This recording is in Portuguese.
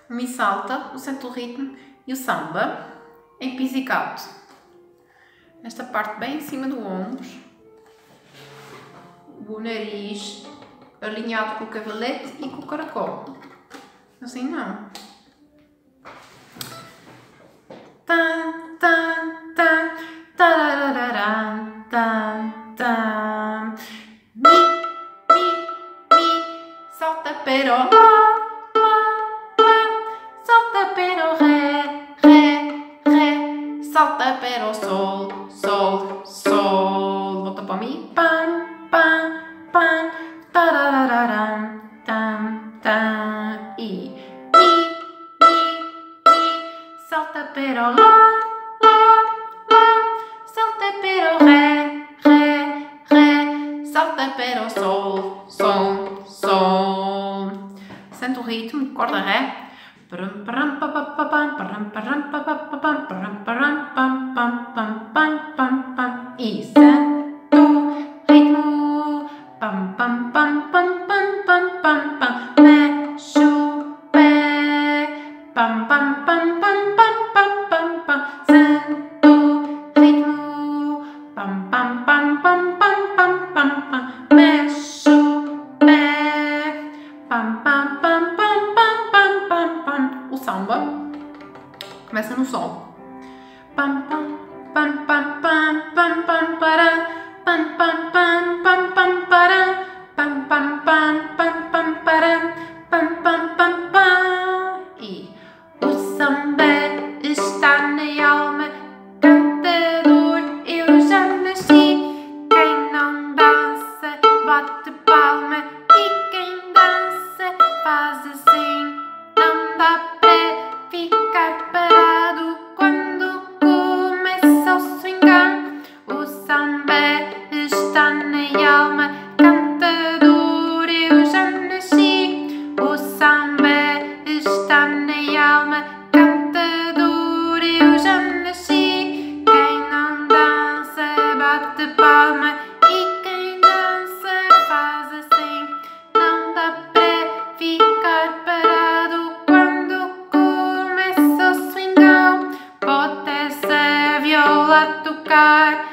o Mi salta, o sente o ritmo e o samba em pizzicato. Esta parte bem em cima do ombro, o nariz alinhado com o cavalete e com o caracol. Assim não. Tan, tan, tan, tararararam, tan, tan. Mi, salta pero lá, salta pero ré, salta pero sol, volta para o Mi, pam, tararararam, tam, e mi, salta pero lá, salta pero ré, salta pero sol, sente o ritmo, corda ré. E sente o ritmo, mexe o pé, sente o ritmo, mexe o pé, o samba começa no sol. Pam pam pam pam pam pam pam para pam pam pam pam pam para pam pam pam pam pam para pam pam pam pam. E o samba está na alma, cantador eu já nasci. Quem não dança bate palma e quem dança faz assim. Não dá para ficar parado quando começa o swingão. O samba está na alma, cantador eu já nasci. O samba está na alma, cantador eu já nasci. Quem não dança bate palma e quem dança faz assim. Não dá para ficar parado quando começa o swingão. Bota essa viola a tocar.